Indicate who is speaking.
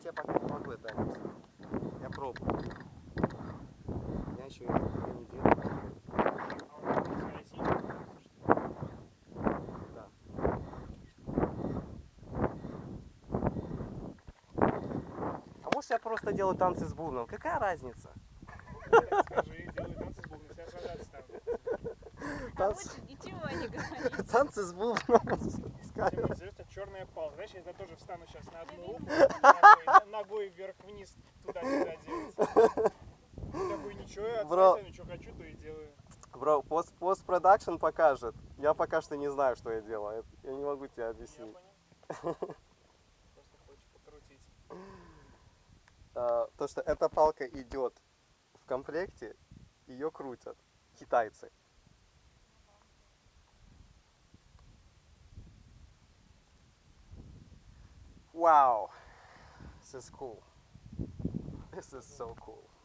Speaker 1: я пока не могу это описать. Я пробую. Я еще это не делаю. Да. А может я просто делаю танцы с бубном? Какая разница?
Speaker 2: Скажи, делай танцы с бубном, все продаться станут.
Speaker 3: А лучше ничего не говорить.
Speaker 1: Танцы с бубном.
Speaker 2: Тебе назовется черная палка. Знаешь, я тоже встану сейчас на одну руку, ногой вверх-вниз, туда-сюда делать. Я бы ничего, я ничего хочу, то и делаю.
Speaker 1: Бро, постпродакшн покажет. Я пока что не знаю, что я делаю. Я не могу тебе объяснить.
Speaker 2: Я понял. Просто хочешь покрутить.
Speaker 1: То, что эта палка идет в комплекте, ее крутят китайцы. Wow, this is cool. This is so cool.